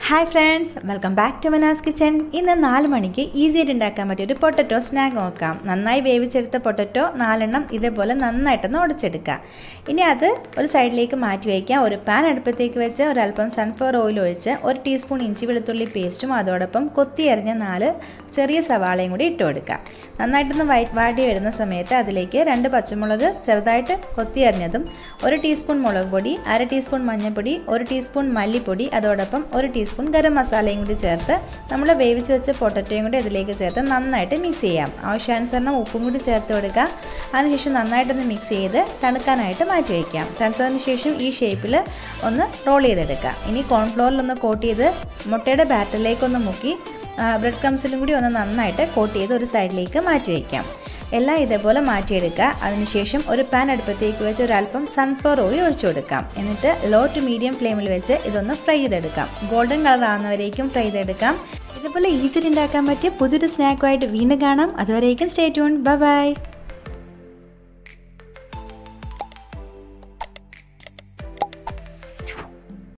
Hi friends, welcome back to Mana's Kitchen. ഇന്ന് 4 മണിക്ക് ഈസിയായിട്ട് ഉണ്ടാക്കാൻ പറ്റിയ ഒരു പൊട്ടറ്റോ സ്നാക്ക് നോക്കാം. നന്നായി വേവിച്ചെടുത്ത പൊട്ടറ്റോ 4 എണ്ണം ഇതേപോലെ നന്നായിട്ടൊന്ന് ഉടച്ചെടുക്കുക. ഇനി അത് ഒരു സൈഡിലേക്ക് മാറ്റി വയ്ക്കാം. ഒരു പാൻ അടുപ്പത്തേക്ക് വെച്ച് ഒരല്പം സൺഫ്ലവർ ഓയിൽ ഒഴിച്ച് 1 ടീസ്പൂൺ ഇഞ്ചി വെളുത്തുള്ളി പേസ്റ്റും അതോടൊപ്പം കൊത്തി അരിഞ്ഞ 4 ചെറിയ സവാളയും കൂടി ഇട്ട് കൊടുക്കുക. നന്നായിട്ടൊന്ന് വാടി വരുന്ന സമയത്ത് അതിലേക്ക് 2 പച്ചമുളക് ചെറുതായിട്ട് കൊത്തി അരിഞ്ഞതും 1 ടീസ്പൂൺ മുളക് പൊടി, 1/2 ടീസ്പൂൺ മഞ്ഞൾപ്പൊടി, 1 ടീസ്പൂൺ മല്ലിപ്പൊടി, അതോടൊപ്പം 1 ടീസ്പൂൺ ഗരം മസാലയും കൂടി ചേർത്ത് നമ്മൾ വേവിച്ച് വെച്ച പൊട്ടറ്റോയും കൂടി അതിലേക്ക് ചേർത്ത് നന്നായിട്ട് മിക്സ് ചെയ്യാം. ആവശ്യാനുസരണം ഉപ്പും കൂടി ചേർത്ത് കൊടുക്കുക. അതിനുശേഷം നന്നായിട്ടൊന്ന് മിക്സ് ചെയ്ത് തണുക്കാനായിട്ട് മാറ്റി വയ്ക്കാം. തണുത്തതിന് ശേഷം ഈ ഷേപ്പിൽ ഒന്ന് റോൾ ചെയ്തെടുക്കുക. ഇനി കോൺഫ്ലോറിലൊന്ന് കോട്ട് ചെയ്ത് മുട്ടയുടെ ബാറ്ററിലേക്കൊന്ന് മുക്കി ബ്രെഡ് ക്രംസിലും കൂടി ഒന്ന് നന്നായിട്ട് കോട്ട് ചെയ്ത് ഒരു സൈഡിലേക്ക് മാറ്റി വയ്ക്കാം. എല്ലാം ഇതേപോലെ മാറ്റിയെടുക്കുക. അതിനുശേഷം ഒരു പാൻ അടുപ്പത്തേക്ക് വെച്ച് ഒരല്പം സൺഫ്ലവർ ഓയിൽ ഒഴിച്ചു കൊടുക്കാം. എന്നിട്ട് ലോ ടു മീഡിയം ഫ്ലെയിമിൽ വെച്ച് ഇതൊന്ന് ഫ്രൈ ചെയ്തെടുക്കാം. ഗോൾഡൻ കളർ ആവുന്നവരേക്കും ഫ്രൈ ചെയ്തെടുക്കാം. ഇതുപോലെ ഈസിലി ഉണ്ടാക്കാൻ പറ്റിയ പുതിയൊരു സ്നാക്കുമായിട്ട് വീണ്ടും കാണാം. അതുവരേക്കും സ്റ്റേ ട്യൂൺ. Bye bye.